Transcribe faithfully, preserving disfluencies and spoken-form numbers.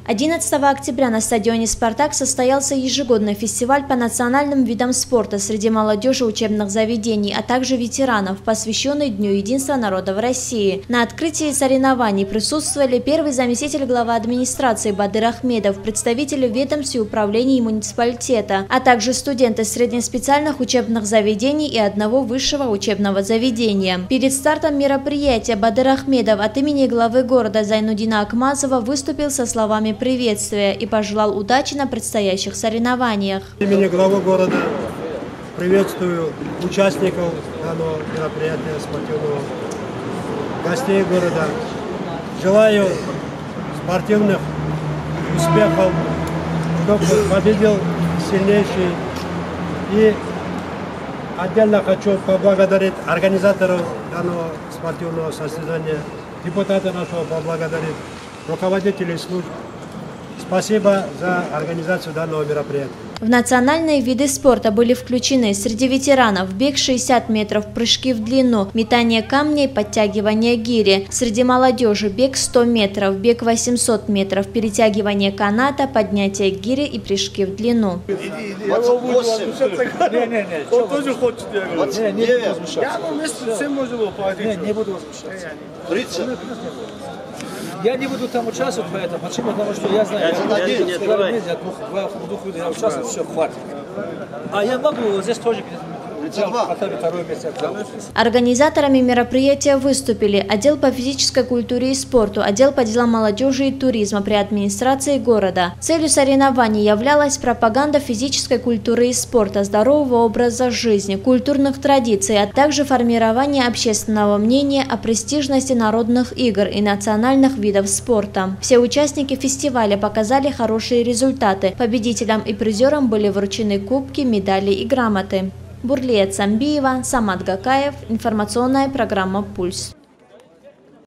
одиннадцатого октября на стадионе «Спартак» состоялся ежегодный фестиваль по национальным видам спорта среди молодежи учебных заведений, а также ветеранов, посвященный Дню единства народов России. На открытии соревнований присутствовали первый заместитель главы администрации Бадыр Ахмедов, представители ведомств и управлений муниципалитета, а также студенты среднеспециальных учебных заведений и одного высшего учебного заведения. Перед стартом мероприятия Бадыр Ахмедов от имени главы города Зайнудина Акмазова выступил со словами приветствия и пожелал удачи на предстоящих соревнованиях. От имени главы города приветствую участников данного мероприятия спортивного, гостей города. Желаю спортивных успехов, чтобы победил сильнейший. И отдельно хочу поблагодарить организаторов данного спортивного состязания, депутата нашего поблагодарить, руководителей служб. Спасибо за организацию данного мероприятия. В национальные виды спорта были включены среди ветеранов бег шестьдесят метров, прыжки в длину, метание камней, подтягивание гири. Среди молодежи бег сто метров, бег восемьсот метров, перетягивание каната, поднятие гири и прыжки в длину. Я не буду там участвовать, поэтому. Почему? Потому что я знаю, что я не два двух видов я участвую, все, хватит. А я могу здесь тоже второе место. Организаторами мероприятия выступили отдел по физической культуре и спорту, отдел по делам молодежи и туризма при администрации города. Целью соревнований являлась пропаганда физической культуры и спорта, здорового образа жизни, культурных традиций, а также формирование общественного мнения о престижности народных игр и национальных видов спорта. Все участники фестиваля показали хорошие результаты. Победителям и призерам были вручены кубки, медали и грамоты. Бурлиет Самбиева, Самат Гакаев. Информационная программа «Пульс».